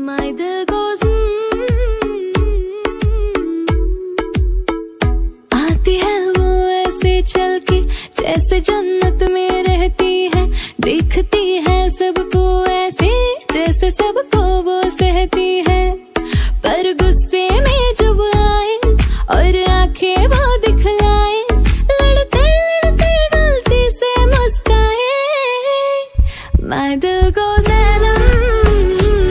My दिल goes आती है वो ऐसे चल के जैसे जन्नत में रहती है, दिखती है सबको ऐसे जैसे सबको वो सहती है।